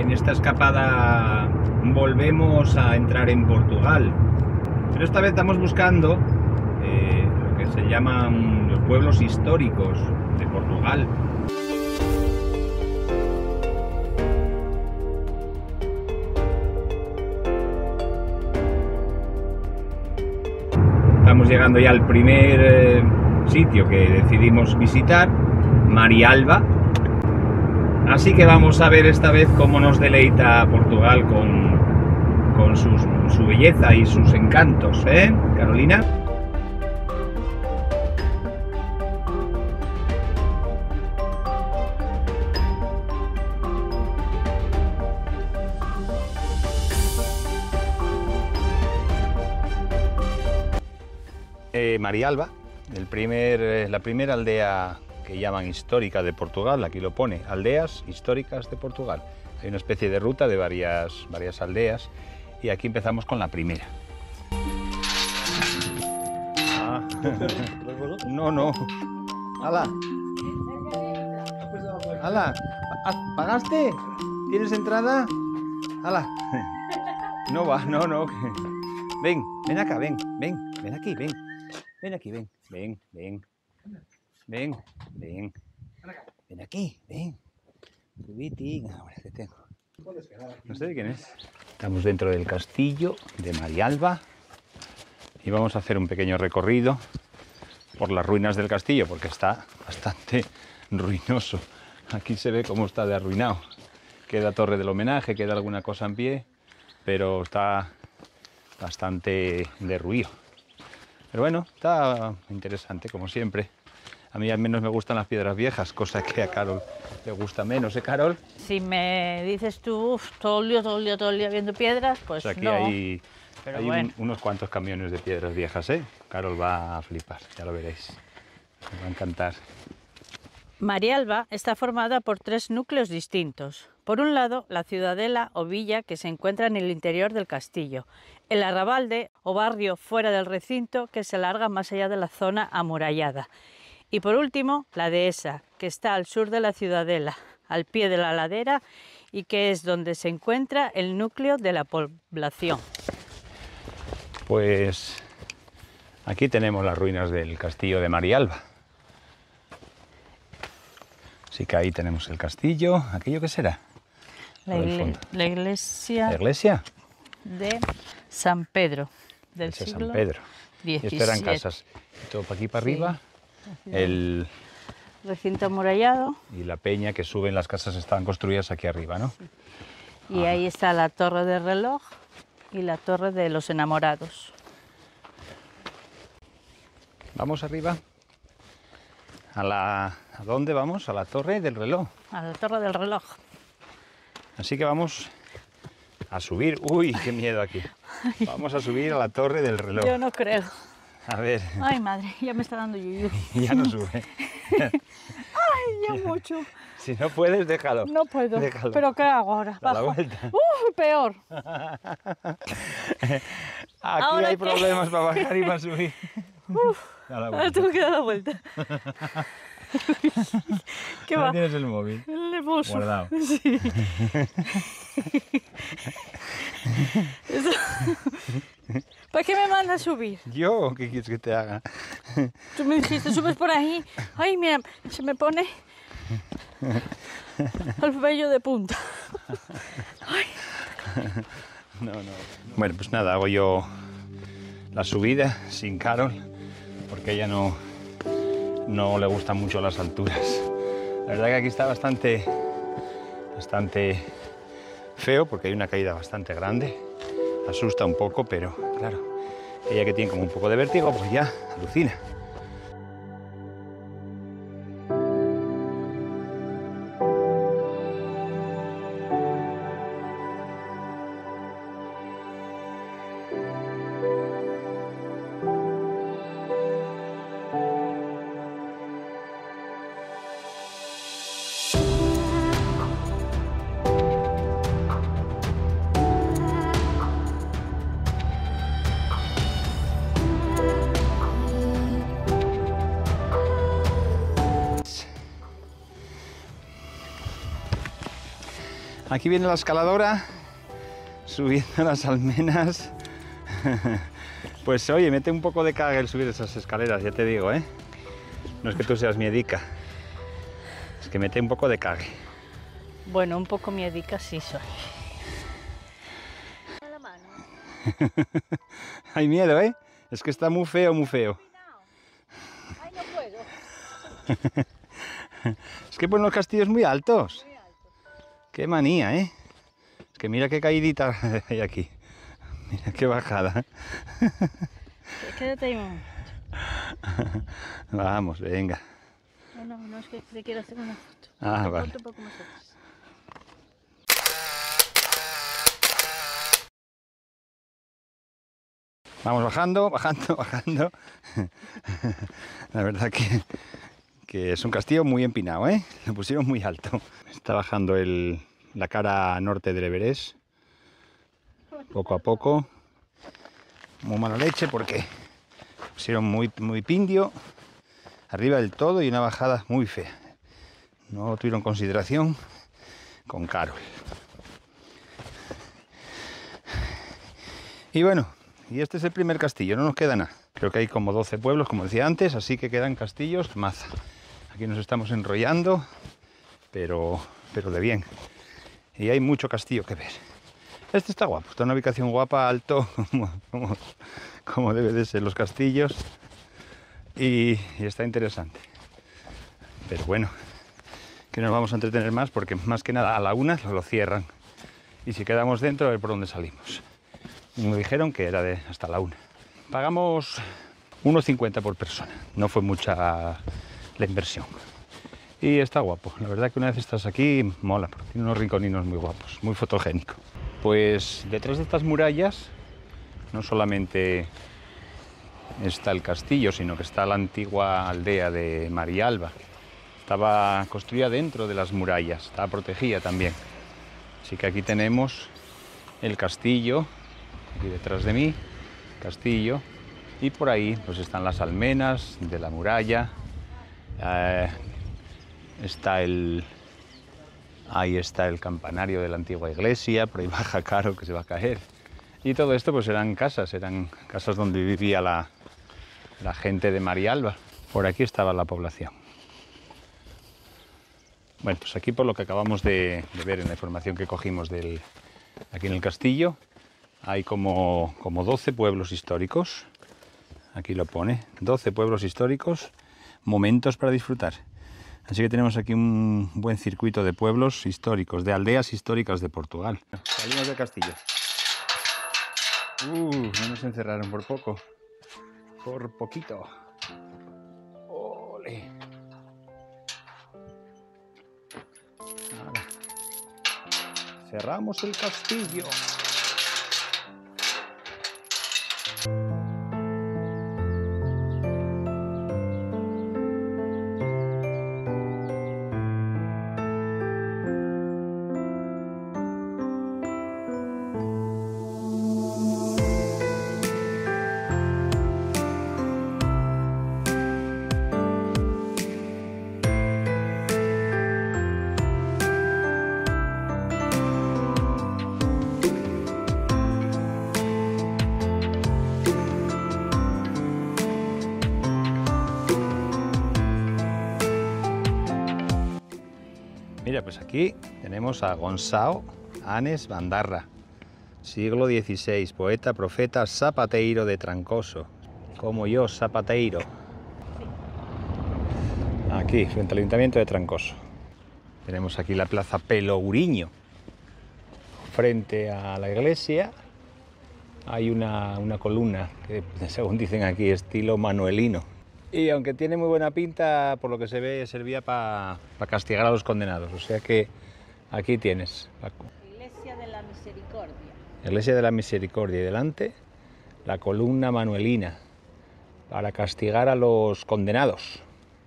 En esta escapada volvemos a entrar en Portugal, pero esta vez estamos buscando lo que se llaman los pueblos históricos de Portugal. Estamos llegando ya al primer sitio que decidimos visitar, Marialva. Así que vamos a ver esta vez cómo nos deleita Portugal con su belleza y sus encantos, ¿eh, Carolina? Marialva, la primera aldea que llaman histórica de Portugal, aquí lo pone, aldeas históricas de Portugal. Hay una especie de ruta de varias aldeas y aquí empezamos con la primera. Ah. No. ¡Hala! ¡Hala! ¿Pagaste? ¿Tienes entrada? ¡Hala! No va, no. Ven acá, ven aquí, ven. Ven aquí, ven aquí, ven. Subiti, ahora que tengo. No sé de quién es. Estamos dentro del castillo de Marialva y vamos a hacer un pequeño recorrido por las ruinas del castillo porque está bastante ruinoso. Aquí se ve cómo está de arruinado. Queda torre del homenaje, queda alguna cosa en pie, pero está bastante derruido. Pero bueno, está interesante, como siempre. A mí al menos me gustan las piedras viejas, cosa que a Carol le gusta menos, ¿eh, Carol? Si me dices tú, todo el día viendo piedras, pues aquí no. Hay bueno. unos cuantos camiones de piedras viejas, ¿eh? Carol va a flipar, ya lo veréis. Me va a encantar. Marialva está formada por 3 núcleos distintos. Por un lado, la ciudadela o villa que se encuentra en el interior del castillo, el arrabalde o barrio fuera del recinto que se alarga más allá de la zona amurallada. Y por último, la dehesa, que está al sur de la ciudadela, al pie de la ladera y que es donde se encuentra el núcleo de la población. Pues aquí tenemos las ruinas del castillo de Marialva. Así que ahí tenemos el castillo. ¿Aquello qué será? La iglesia. ¿La iglesia? De San Pedro, del siglo San Pedro. XVII. Y esto eran casas. Y todo para aquí para arriba. El recinto amurallado. Y la peña que suben las casas estaban construidas aquí arriba, ¿no? Sí. Y ahí está la torre del reloj y la torre de los enamorados. Vamos arriba. ¿A dónde vamos? A la torre del reloj. A la torre del reloj. Así que vamos a subir. ¡Uy, qué miedo aquí! Vamos a subir a la torre del reloj. Yo no creo. A ver. Ay, madre, ya me está dando yuyu. Ya no sube. Ay, ya mucho. Si no puedes, déjalo. No puedo. Déjalo. ¿Pero qué hago ahora? Da la vuelta. Peor. Aquí ¿Ahora hay qué? problemas para bajar y para subir. Ahora tengo que dar la vuelta. ¿Qué va? ¿Tienes el móvil? El bolso. Guardado. Sí. ¿Para qué me mandas a subir? ¿Yo? ¿Qué quieres que te haga? Tú me dijiste, subes por ahí. Ay, mira, se me pone el vello de punta. Ay. No. Bueno, pues nada, hago yo la subida sin Carol, porque a ella no le gustan mucho las alturas. La verdad que aquí está bastante feo, porque hay una caída bastante grande. Asusta un poco, pero claro, ella que tiene como un poco de vértigo, pues ya alucina. Aquí viene la escaladora, subiendo las almenas. Pues oye, mete un poco de cague el subir esas escaleras, ya te digo, ¿eh? No es que tú seas miedica, es que mete un poco de cague. Bueno, un poco miedica sí soy. Hay miedo, ¿eh? Es que está muy feo, muy feo. Ay, no puedo. Es que ponen los castillos muy altos. Qué manía, ¿eh? Es que mira qué caídita hay aquí. Mira qué bajada. Quédate ahí un momento. Vamos, venga. No, es que te quiero hacer una foto. Ah, vale. Ponte un poco más atrás. Vamos bajando, bajando, bajando. La verdad que es un castillo muy empinado, ¿eh? Lo pusieron muy alto. Está bajando la cara norte del Everest. Poco a poco. Muy mala leche porque pusieron muy pindio arriba del todo y una bajada muy fea. No tuvieron consideración con Carol. Y bueno, y este es el primer castillo, no nos queda nada. Creo que hay como 12 pueblos, como decía antes, así que quedan castillos maza. Aquí nos estamos enrollando, pero de bien. Y hay mucho castillo que ver. Este está guapo, está en una ubicación guapa, alto, como debe de ser los castillos. Y está interesante. Pero bueno, que nos vamos a entretener más porque más que nada a la 1 lo cierran. Y si quedamos dentro, a ver por dónde salimos. Y me dijeron que era hasta la 1. Pagamos 1,50 por persona. No fue mucha la inversión. Y está guapo. La verdad que una vez estás aquí, mola, porque tiene unos rinconinos muy guapos, muy fotogénico. Pues detrás de estas murallas no solamente está el castillo, sino que está la antigua aldea de Marialba. Estaba construida dentro de las murallas, estaba protegida también. Así que aquí tenemos el castillo, aquí detrás de mí, castillo, y por ahí pues están las almenas de la muralla. Ahí está el campanario de la antigua iglesia, por ahí baja Caro que se va a caer. Y todo esto pues eran casas donde vivía la gente de Marialba. Por aquí estaba la población. Bueno, pues aquí por lo que acabamos de ver en la información que cogimos aquí en el castillo, hay como 12 pueblos históricos. Aquí lo pone, 12 pueblos históricos, momentos para disfrutar. Así que tenemos aquí un buen circuito de pueblos históricos, de aldeas históricas de Portugal. Salimos del castillo. No nos encerraron por poco. Por poquito. ¡Ole! Ahora. Cerramos el castillo. Mira, pues aquí tenemos a Gonçalo Anes Bandarra, siglo XVI, poeta, profeta, zapateiro de Trancoso, como yo, zapateiro. Aquí, frente al Ayuntamiento de Trancoso. Tenemos aquí la Plaza Pelourinho, frente a la iglesia. Hay una columna que, según dicen aquí, estilo manuelino. Y aunque tiene muy buena pinta, por lo que se ve, servía para castigar a los condenados. O sea que aquí tienes. Iglesia de la Misericordia. Iglesia de la Misericordia. Y delante, la columna manuelina, para castigar a los condenados.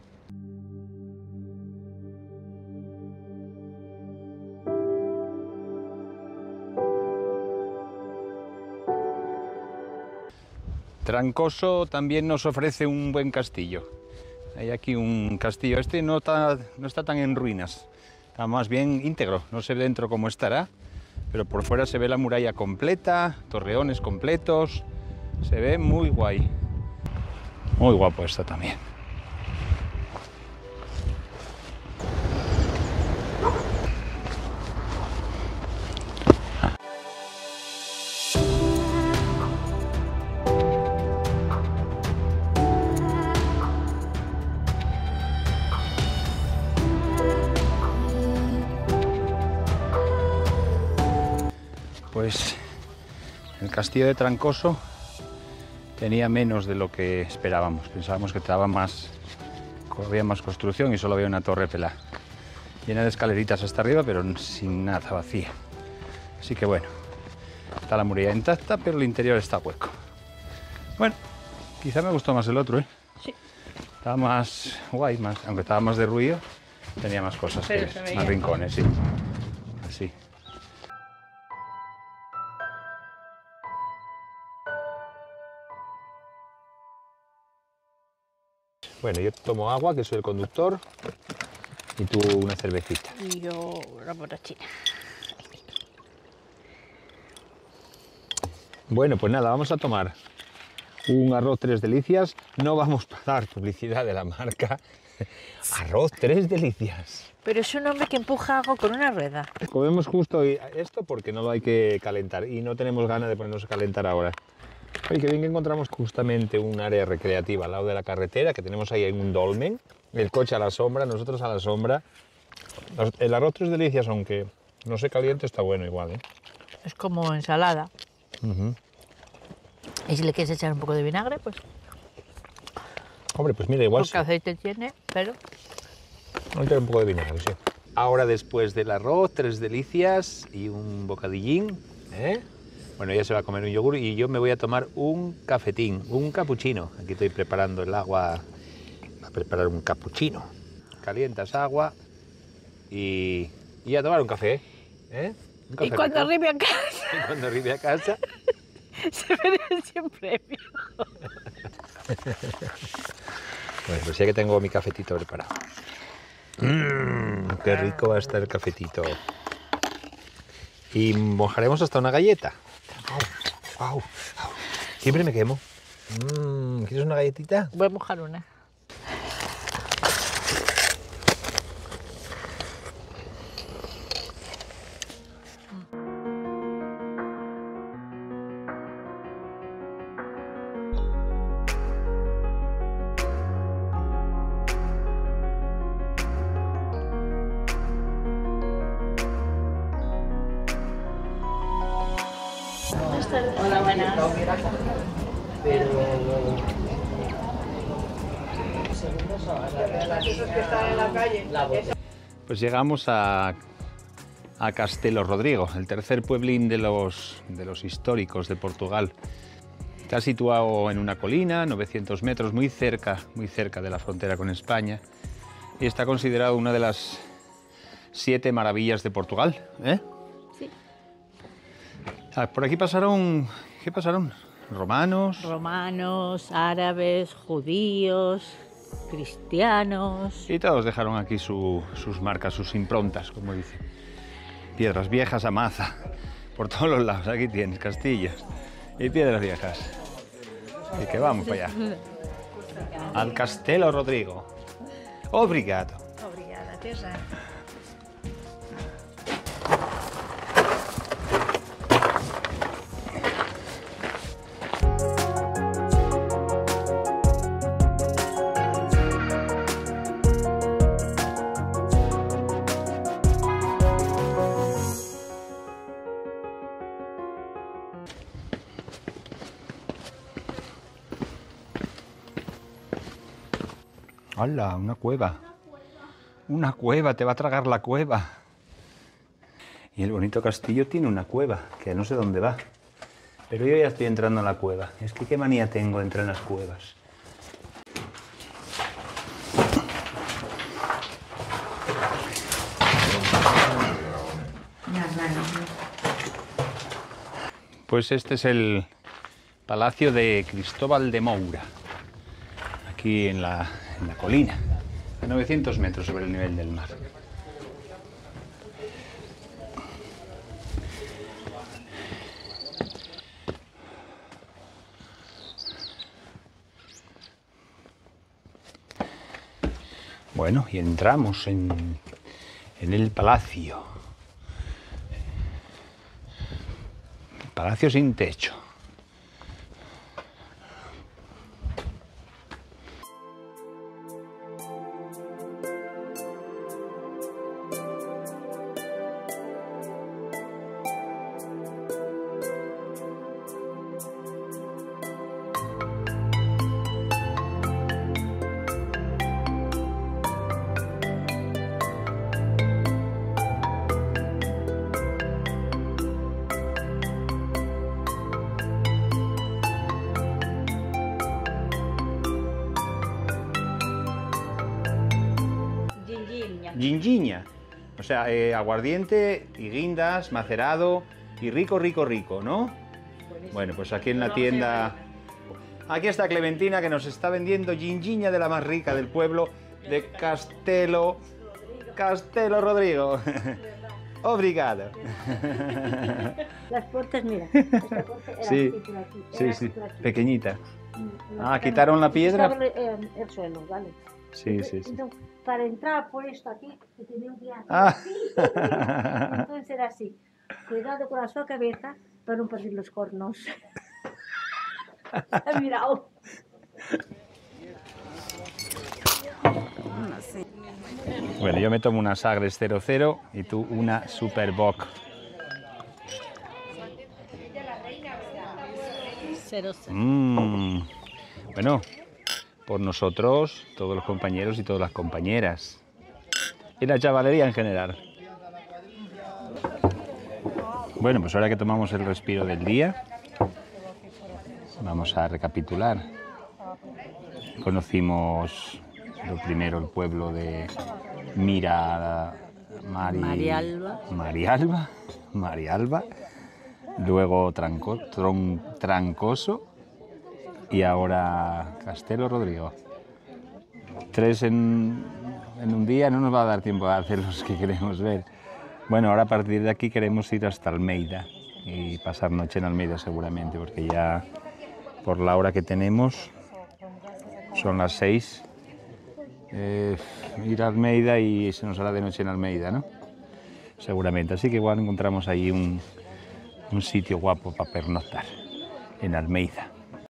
Trancoso también nos ofrece un buen castillo. Hay aquí un castillo, no está tan en ruinas. Está más bien íntegro, no sé dentro cómo estará, pero por fuera se ve la muralla completa, torreones completos, se ve muy guay. Muy guapo esto también. Pues el castillo de Trancoso tenía menos de lo que esperábamos. Pensábamos que había más construcción y solo había una torre pelada, llena de escaleritas hasta arriba, pero sin nada, vacía. Así que bueno, está la muralla intacta, pero el interior está hueco. Bueno, quizá me gustó más el otro, ¿eh? Sí. Estaba más guay, aunque estaba más derruido, tenía más cosas, más rincones, sí. Así. Bueno, yo tomo agua, que soy el conductor, y tú una cervecita. Y yo una borrachina. Bueno, pues nada, vamos a tomar un arroz Tres Delicias. No vamos a dar publicidad de la marca. Arroz Tres Delicias. Pero es un hombre que empuja algo con una rueda. Comemos justo esto porque no lo hay que calentar y no tenemos ganas de ponernos a calentar ahora. Oye, qué bien que encontramos justamente un área recreativa al lado de la carretera, que tenemos ahí en un dolmen, el coche a la sombra, nosotros a la sombra. El arroz Tres Delicias, aunque no se caliente, está bueno igual, ¿eh? Es como ensalada. Y si le quieres echar un poco de vinagre, pues... Hombre, pues mira, igual... Porque aceite tiene, pero... Voy a echar un poco de vinagre, sí. Ahora, después del arroz, Tres Delicias y un bocadillín, ¿eh? Bueno, ella se va a comer un yogur y yo me voy a tomar un cafetín, un capuchino. Aquí estoy preparando el agua para preparar un capuchino. Calientas agua y a tomar un café, ¿eh? Un café y cuando rico. arribe a casa... Y cuando arribe a casa... se merece un premio. Bueno, pues ya que tengo mi cafetito preparado. Qué rico va a estar el cafetito. Y mojaremos hasta una galleta. Au. Siempre me quemo. ¿Quieres una galletita? Voy a mojar una. Hola, buenas. Pues llegamos a Castelo Rodrigo, el tercer pueblín de los históricos de Portugal. Está situado en una colina, 900 metros, muy cerca de la frontera con España, y está considerado una de las 7 maravillas de Portugal, ¿eh? Sí. Por aquí pasaron... ¿Qué pasaron? Romanos... Romanos, árabes, judíos, cristianos... Y todos dejaron aquí sus marcas, sus improntas, como dicen. Piedras viejas a maza, por todos los lados. Aquí tienes castillos y piedras viejas. Y que vamos para allá. Al Castelo Rodrigo. Obrigado. Obrigada, Teresa. ¡Hala! Una cueva. Una cueva, te va a tragar la cueva. Y el bonito castillo tiene una cueva, que no sé dónde va. Pero yo ya estoy entrando en la cueva. Es que qué manía tengo de entrar en las cuevas. Pues este es el Palacio de Cristóbal de Moura, aquí en la colina, a 900 metros sobre el nivel del mar. Bueno, y entramos en el palacio. Palacio sin techo. Gingiña, o sea, aguardiente y guindas, macerado y rico, rico, rico, ¿no? Bueno, pues aquí en la tienda, aquí está Clementina que nos está vendiendo gingiña de la más rica del pueblo de Castelo Rodrigo. Obrigado. Las puertas, mira, esta puerta era Sí, así por aquí, sí, era sí, por aquí. pequeñita. La quitaron la piedra. Estaba el suelo, ¿vale? Sí, sí, sí. Entonces, para entrar por esto aquí, que tenía un día Ah. así, entonces era así. Cuidado con la su cabeza para no perder los cornos. ¿Has mirado? Bueno, yo me tomo una Sagres 00 y tú una Super Bock. 0. Bueno, por nosotros, todos los compañeros y todas las compañeras. Y la chavalería en general. Bueno, pues ahora que tomamos el respiro del día, vamos a recapitular. Conocimos lo primero el pueblo de Marialba, luego Trancoso y ahora Castelo Rodrigo. 3 en un día no nos va a dar tiempo a hacer los que queremos ver. Bueno, ahora a partir de aquí queremos ir hasta Almeida y pasar noche en Almeida seguramente, porque ya por la hora que tenemos son las 6. Ir a Almeida y se nos hará de noche en Almeida, ¿no? Seguramente, así que igual encontramos ahí un sitio guapo para pernoctar en Almeida.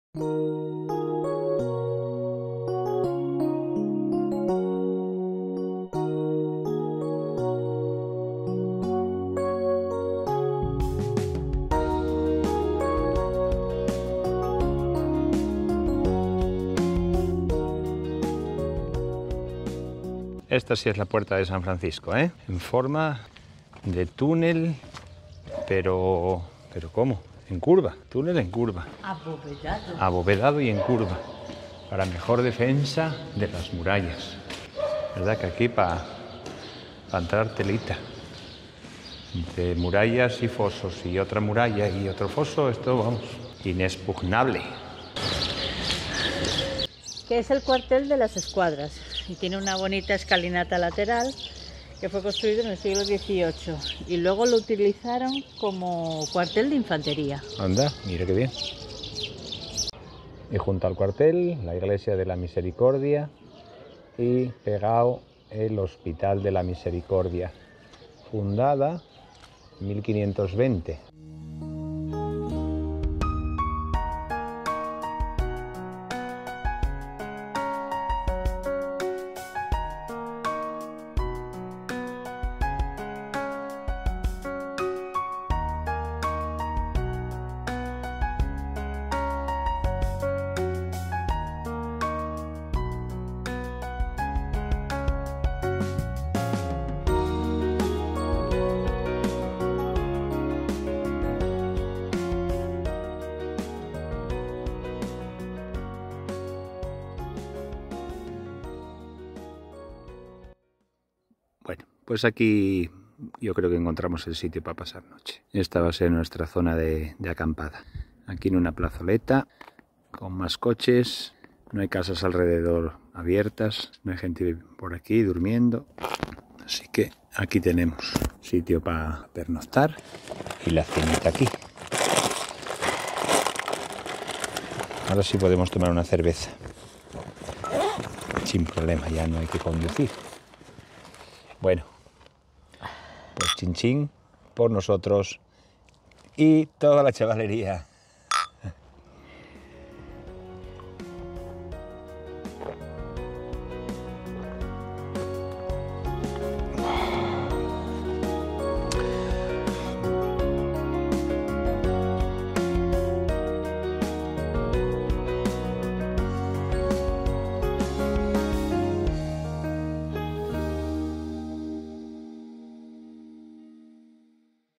Esta sí es la puerta de San Francisco, ¿eh? En forma de túnel, pero ¿cómo? En curva, túnel en curva. Abovedado. Abovedado y en curva, para mejor defensa de las murallas. ¿Verdad que aquí para entrar telita? Entre murallas y fosos y otra muralla y otro foso, esto, vamos, inexpugnable. Que es el cuartel de las escuadras y tiene una bonita escalinata lateral que fue construido en el siglo XVIII y luego lo utilizaron como cuartel de infantería. Anda, mira qué bien. Y junto al cuartel, la iglesia de la Misericordia y pegado el Hospital de la Misericordia, fundada en 1520. Bueno, pues aquí yo creo que encontramos el sitio para pasar noche. Esta va a ser nuestra zona de acampada. Aquí en una plazoleta, con más coches, no hay casas alrededor abiertas, no hay gente por aquí durmiendo. Así que aquí tenemos sitio para pernoctar y la cenita aquí. Ahora sí podemos tomar una cerveza. sin problema, ya no hay que conducir. Bueno, pues chin chin por nosotros y toda la chavalería.